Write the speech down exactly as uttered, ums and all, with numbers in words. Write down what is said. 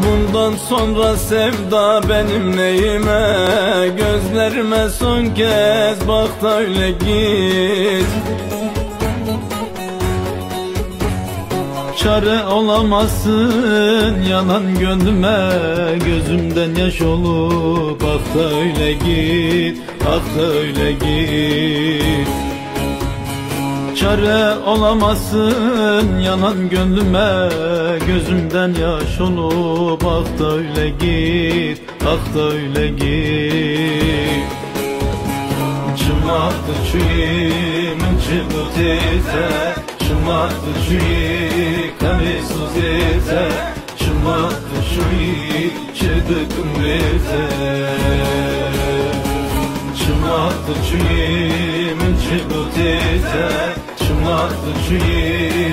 Bundan sonra sevda benim neyime? Gözlerime son kez bak da öyle git. Çare olamazsın yanan gönlüme, gözümden yaş olup bak da öyle git, bak da öyle git. Çare olamazsın yanan gönlüme, gözümden yaş olup bak da öyle git, bak da öyle git. Çımaktı çuyum çıbut ete, çımaktı çuyum kavisuz ete, çımaktı çuyum çıdıkım ete. Çımaktı çuyum çıbut ete, çımaktı çuyum